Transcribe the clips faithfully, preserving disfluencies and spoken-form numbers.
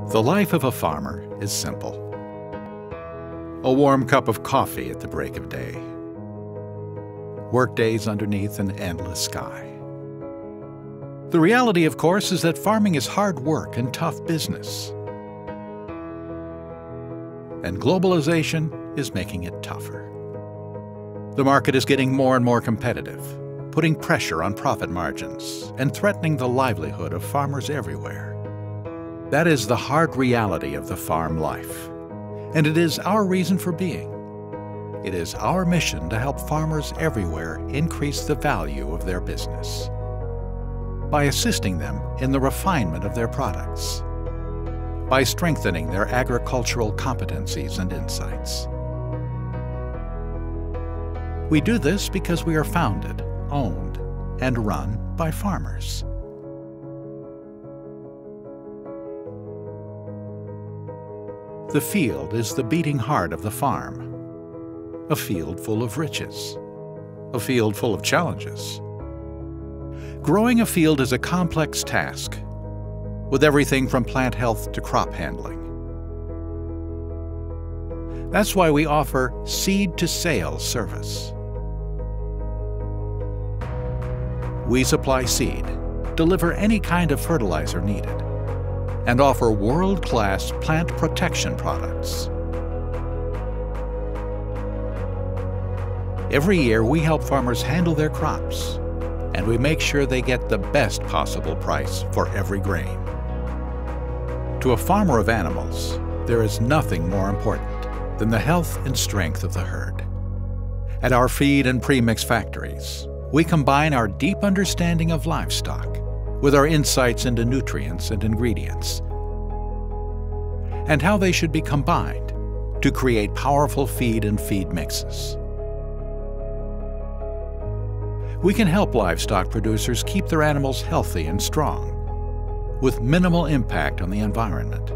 The life of a farmer is simple. A warm cup of coffee at the break of day. Workdays underneath an endless sky. The reality, of course, is that farming is hard work and tough business. And globalization is making it tougher. The market is getting more and more competitive, putting pressure on profit margins and threatening the livelihood of farmers everywhere. That is the hard reality of the farm life, and it is our reason for being. It is our mission to help farmers everywhere increase the value of their business by assisting them in the refinement of their products, by strengthening their agricultural competencies and insights. We do this because we are founded, owned, and run by farmers. The field is the beating heart of the farm, a field full of riches, a field full of challenges. Growing a field is a complex task, with everything from plant health to crop handling. That's why we offer seed-to-sale service. We supply seed, deliver any kind of fertilizer needed, and offer world-class plant protection products. Every year, we help farmers handle their crops, and we make sure they get the best possible price for every grain. To a farmer of animals, there is nothing more important than the health and strength of the herd. At our feed and premix factories, we combine our deep understanding of livestock with our insights into nutrients and ingredients, and how they should be combined to create powerful feed and feed mixes. We can help livestock producers keep their animals healthy and strong, with minimal impact on the environment.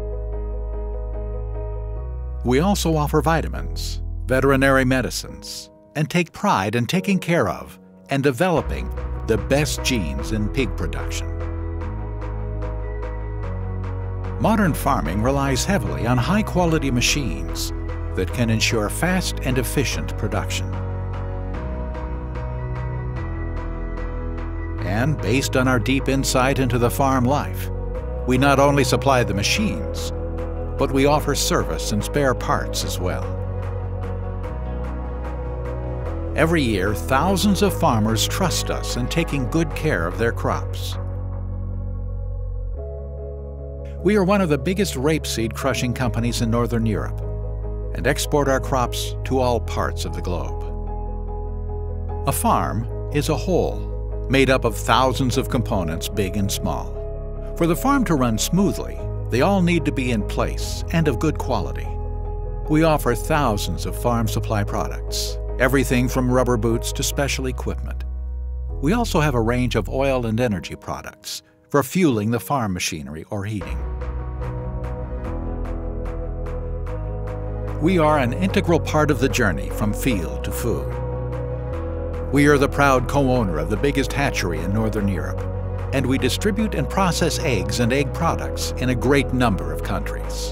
We also offer vitamins, veterinary medicines, and take pride in taking care of and developing the best genes in pig production. Modern farming relies heavily on high-quality machines that can ensure fast and efficient production. And based on our deep insight into the farm life, we not only supply the machines, but we offer service and spare parts as well. Every year, thousands of farmers trust us in taking good care of their crops. We are one of the biggest rapeseed crushing companies in Northern Europe and export our crops to all parts of the globe. A farm is a whole, made up of thousands of components, big and small. For the farm to run smoothly, they all need to be in place and of good quality. We offer thousands of farm supply products, everything from rubber boots to special equipment. We also have a range of oil and energy products for fueling the farm machinery or heating. We are an integral part of the journey from field to food. We are the proud co-owner of the biggest hatchery in Northern Europe, and we distribute and process eggs and egg products in a great number of countries.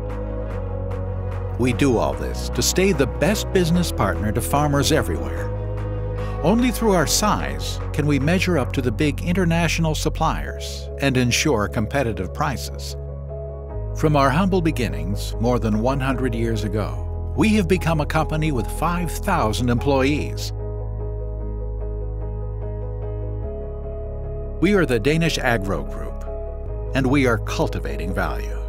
We do all this to stay the best business partner to farmers everywhere. Only through our size can we measure up to the big international suppliers and ensure competitive prices. From our humble beginnings more than one hundred years ago, we have become a company with five thousand employees. We are the Danish Agro Group, and we are cultivating value.